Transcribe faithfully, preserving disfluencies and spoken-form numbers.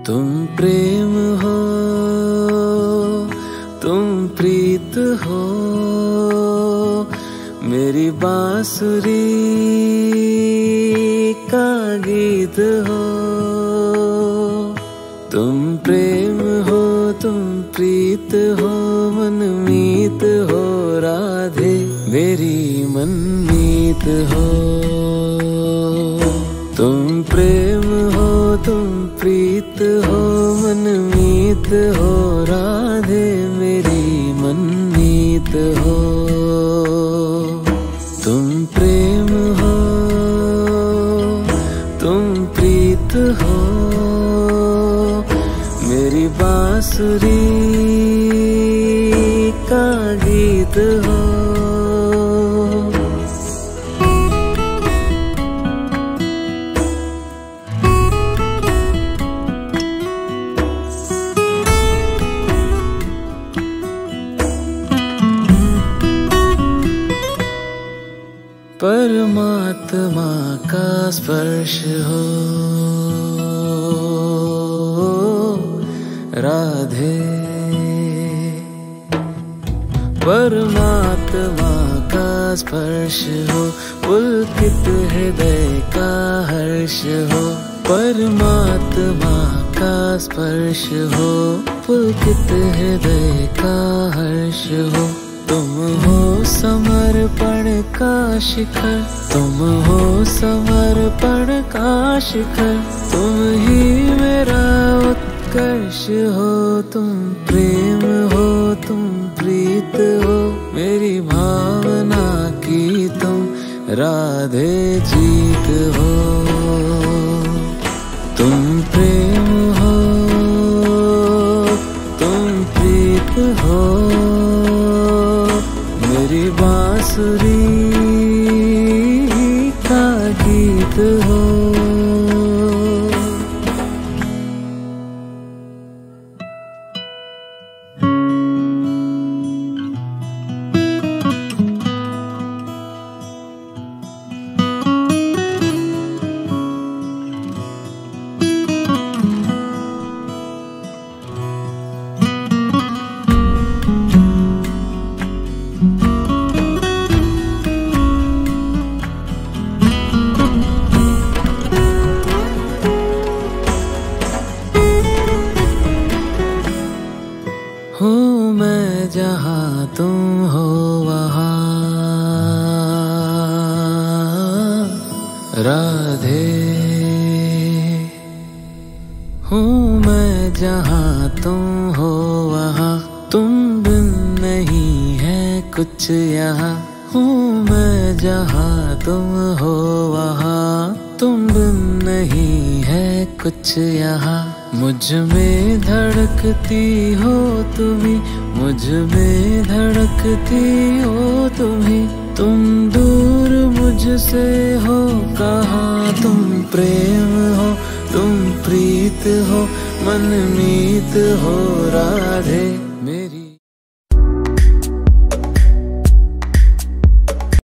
तुम प्रेम हो, तुम प्रीत हो, मेरी बांसुरी का गीत हो। तुम प्रेम हो, तुम प्रीत हो, मनमीत हो राधे, मेरी मनमीत हो। तुम प्रेम हो, तुम प्रीत हो, मनमीत हो राधे, मेरी मनमीत हो। तुम प्रेम हो, तुम प्रीत हो, मेरी बांसुरी का गीत हो। परमात्मा का स्पर्श हो राधे, परमात्मा का स्पर्श हो, पुलकित हृदय का हर्ष हो। परमात्मा का स्पर्श हो, पुलकित हृदय का हर्ष हो। तुम हो समर्पण का शिखर, तुम हो समर्पण का शिखर, तुम ही मेरा उत्कर्ष हो। तुम प्रेम हो, तुम प्रीत हो, मेरी भावना की तुम राधे जीत हो। तुम प्रेम हो, तुम प्रीत हो, मेरी बांसुरी का गीत हो। हूँ मैं जहाँ तुम हो वहाँ राधे, हूँ मैं जहाँ तुम हो वहाँ, तुम बिन नहीं है कुछ यहाँ। हूँ मैं जहाँ तुम हो वहाँ, तुम बिन नहीं है कुछ यहाँ। मुझ में धड़कती हो तुम्ही, मुझ में धड़कती हो तुम्ही, तुम दूर मुझसे हो कहाँ। तुम प्रेम हो, तुम प्रीत हो, मनमीत हो राधे।